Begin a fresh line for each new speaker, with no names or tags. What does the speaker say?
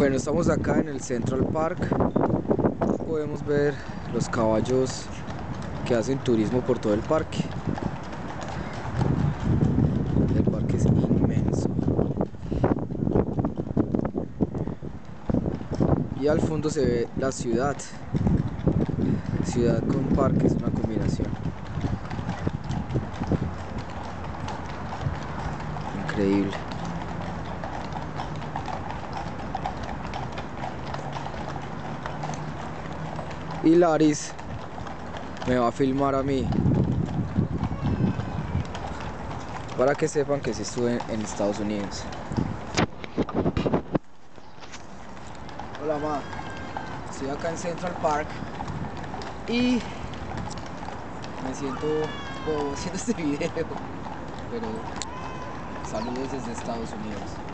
Bueno, estamos acá en el Central Park. Podemos ver los caballos que hacen turismo por todo el parque. El parque es inmenso. Y al fondo se ve la ciudad. Ciudad con parque es una combinación. Increíble. Y Laris me va a filmar a mí para que sepan que sí estuve en Estados Unidos. Hola ma, estoy acá en Central Park y me siento bobo haciendo este video, pero saludos desde Estados Unidos.